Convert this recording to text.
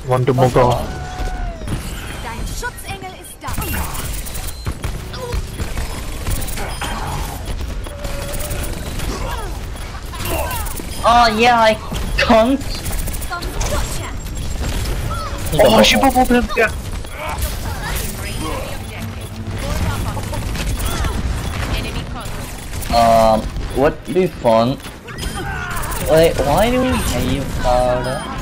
Want to move on? Dein Schutzengel ist da. Oh yeah, I can't. Oh, she bubbled him. Yeah. What do you want? Wait, why do we have powder?